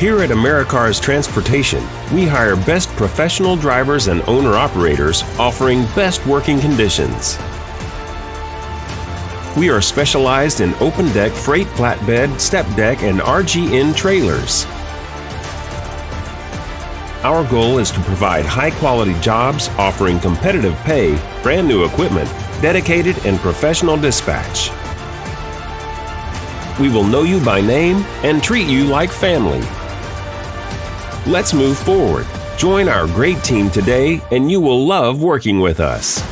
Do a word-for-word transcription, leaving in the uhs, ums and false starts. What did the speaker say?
Here at AMERICARS Transportation, we hire best professional drivers and owner-operators offering best working conditions. We are specialized in open-deck freight flatbed, StepDeck, and R G N trailers. Our goal is to provide high-quality jobs offering competitive pay, brand new equipment, dedicated and professional dispatch. We will know you by name and treat you like family. Let's move forward. Join our great team today and you will love working with us.